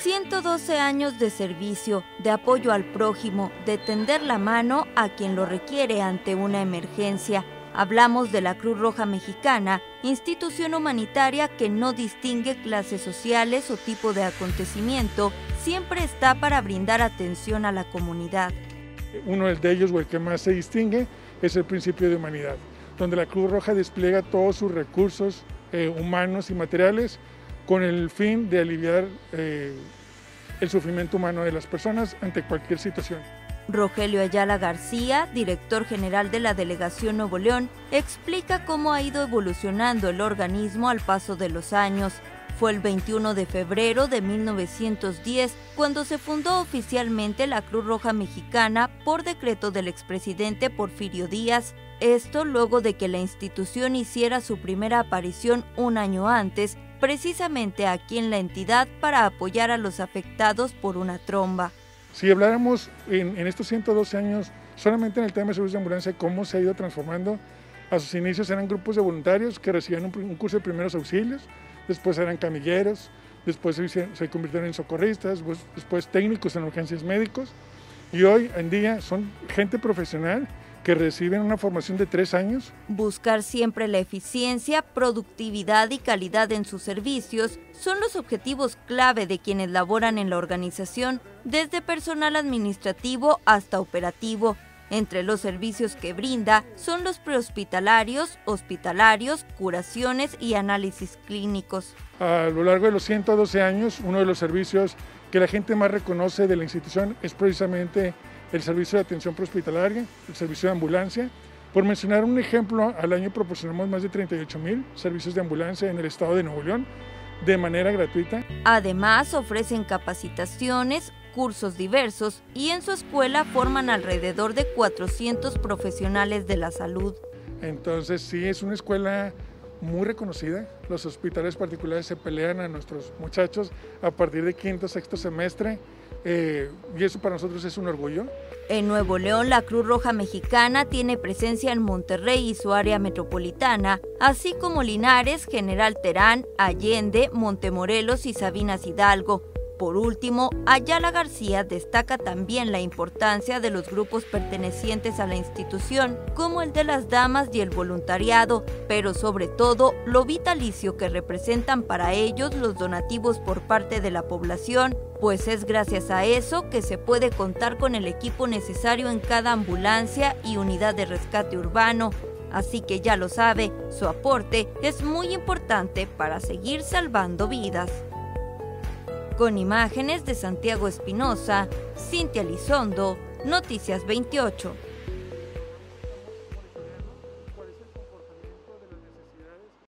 112 años de servicio, de apoyo al prójimo, de tender la mano a quien lo requiere ante una emergencia. Hablamos de la Cruz Roja Mexicana, institución humanitaria que no distingue clases sociales o tipo de acontecimiento, siempre está para brindar atención a la comunidad. Uno de ellos, o el que más se distingue, es el principio de humanidad, donde la Cruz Roja despliega todos sus recursos humanos y materiales con el fin de aliviar el sufrimiento humano de las personas ante cualquier situación. Rogelio Ayala García, director general de la Delegación Nuevo León, explica cómo ha ido evolucionando el organismo al paso de los años. Fue el 21 de febrero de 1910 cuando se fundó oficialmente la Cruz Roja Mexicana por decreto del expresidente Porfirio Díaz. Esto luego de que la institución hiciera su primera aparición un año antes, precisamente aquí en la entidad para apoyar a los afectados por una tromba. Si habláramos en estos 112 años solamente en el tema de servicios de ambulancia, cómo se ha ido transformando, a sus inicios eran grupos de voluntarios que recibían un curso de primeros auxilios, después eran camilleros, después se convirtieron en socorristas, después técnicos en urgencias médicos, y hoy en día son gente profesional que reciben una formación de 3 años. Buscar siempre la eficiencia, productividad y calidad en sus servicios son los objetivos clave de quienes laboran en la organización, desde personal administrativo hasta operativo. Entre los servicios que brinda son los prehospitalarios, hospitalarios, curaciones y análisis clínicos. A lo largo de los 112 años, uno de los servicios que la gente más reconoce de la institución es precisamente el servicio de atención prehospitalaria, el servicio de ambulancia. Por mencionar un ejemplo, al año proporcionamos más de 38,000 servicios de ambulancia en el estado de Nuevo León de manera gratuita. Además, ofrecen capacitaciones, cursos diversos y en su escuela forman alrededor de 400 profesionales de la salud. Entonces sí, es una escuela muy reconocida. Los hospitales particulares se pelean a nuestros muchachos a partir de quinto, sexto semestre y eso para nosotros es un orgullo. En Nuevo León, la Cruz Roja Mexicana tiene presencia en Monterrey y su área metropolitana, así como Linares, General Terán, Allende, Montemorelos y Sabinas Hidalgo. Por último, Ayala García destaca también la importancia de los grupos pertenecientes a la institución, como el de las damas y el voluntariado, pero sobre todo lo vitalicio que representan para ellos los donativos por parte de la población, pues es gracias a eso que se puede contar con el equipo necesario en cada ambulancia y unidad de rescate urbano. Así que ya lo sabe, su aporte es muy importante para seguir salvando vidas. Con imágenes de Santiago Espinosa, Cintia Lizondo, Noticias 28.